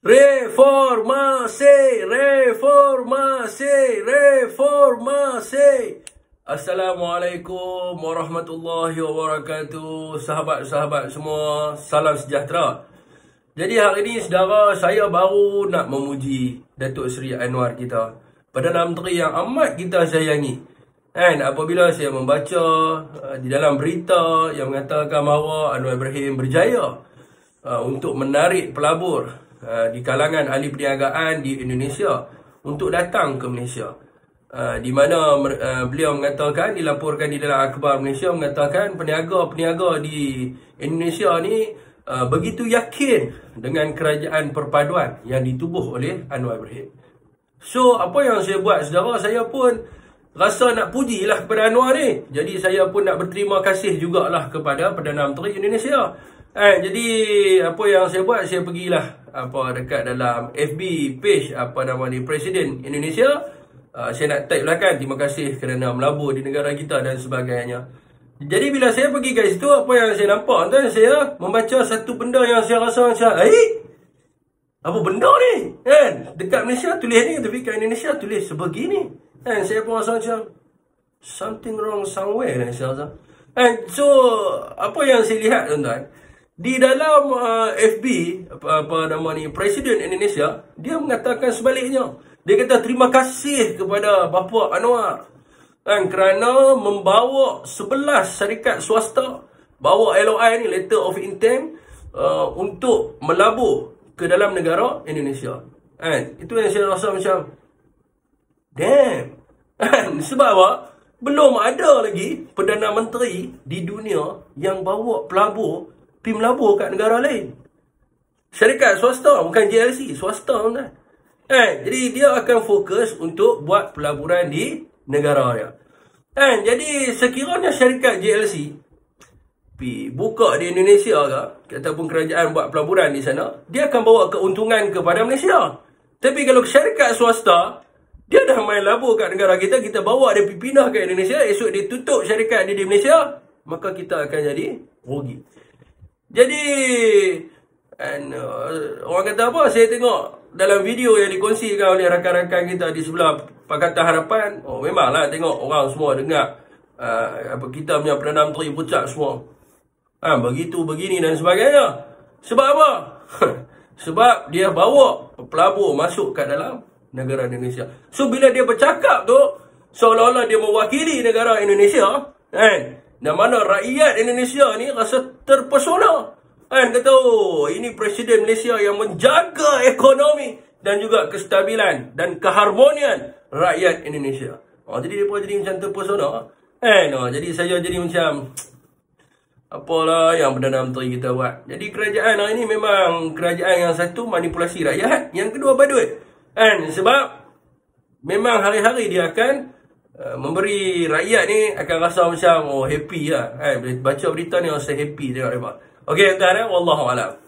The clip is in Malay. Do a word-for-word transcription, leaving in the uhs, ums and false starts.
Reformasi, reformasi, reformasi. Assalamualaikum warahmatullahi wabarakatuh. Sahabat-sahabat semua, salam sejahtera. Jadi hari ini saudara, saya baru nak memuji Datuk Seri Anwar kita, Perdana Menteri yang amat kita sayangi. Dan apabila saya membaca uh, di dalam berita yang mengatakan bahawa Anwar Ibrahim berjaya uh, untuk menarik pelabur Uh, di kalangan ahli perniagaan di Indonesia untuk datang ke Malaysia, uh, di mana uh, beliau mengatakan, dilaporkan di dalam akhbar Malaysia, mengatakan peniaga-peniaga di Indonesia ni uh, begitu yakin dengan kerajaan perpaduan yang ditubuh oleh Anwar Ibrahim. So apa yang saya buat saudara, saya pun rasa nak pujilah kepada Anwar ni. Jadi saya pun nak berterima kasih jugalah kepada Perdana Menteri Indonesia. Eh, jadi apa yang saya buat, saya pergilah apa dekat dalam F B page apa nama ni, Presiden Indonesia. Uh, saya nak type lah kan, terima kasih kerana melabur di negara kita dan sebagainya. Jadi bila saya pergi kat situ, apa yang saya nampak tuan, saya membaca satu benda yang saya rasa macam, eh, apa benda ni? Kan? Dekat Malaysia tulis ni, tapi kat Indonesia tulis sebegini. Kan? Saya pun rasa macam something wrong somewhere kan, saya rasa. And so apa yang saya lihat tuan-tuan, di dalam uh, F B apa, apa nama ni, Presiden Indonesia, dia mengatakan sebaliknya. Dia kata terima kasih kepada Bapa Anwar kan, kerana membawa sebelas syarikat swasta, bawa L O I ni, Letter of Intent, uh, untuk melabur ke dalam negara Indonesia. Kan? Itu yang saya rasa macam damn. Kan? Sebab apa? Belum ada lagi Perdana Menteri di dunia yang bawa pelabur pergi melabur kat negara lain. Syarikat swasta, bukan J L C, swasta kan. Eh, jadi dia akan fokus untuk buat pelaburan di negara dia. Eh, jadi sekiranya syarikat J L C pergi buka di Indonesia ke, ataupun kerajaan buat pelaburan di sana, dia akan bawa keuntungan kepada Malaysia. Tapi kalau syarikat swasta, dia dah main labur kat negara kita, kita bawa dia pergi pindah ke Indonesia, esok dia tutup syarikat dia di Malaysia, maka kita akan jadi rugi. Jadi and, uh, orang kata apa, saya tengok dalam video yang dikongsikan oleh rakan-rakan kita di sebelah Pakatan Harapan, oh memanglah tengok orang semua dengar uh, apa kita punya Perdana Menteri pucat semua, ha, begitu begini dan sebagainya. Sebab apa? Sebab dia bawa pelabur masuk kat dalam negara Indonesia. So bila dia bercakap tu, seolah-olah dia mewakili negara Indonesia, kan? Dan mana rakyat Indonesia ni rasa terpesona. Kan, kata, oh, ini Presiden Malaysia yang menjaga ekonomi dan juga kestabilan dan keharmonian rakyat Indonesia. Oh, jadi dia pun jadi macam terpesona. Kan? Oh, jadi saya jadi macam, apalah yang Perdana Menteri kita buat. Jadi kerajaan hari ini memang kerajaan yang satu manipulasi rakyat, yang kedua badut. Kan? Sebab memang hari-hari dia akan Uh, memberi rakyat ni akan rasa macam oh happy lah. Eh, baca berita ni rasa happy tengok mereka. Okey tuan-tuan, wallahu a'lam.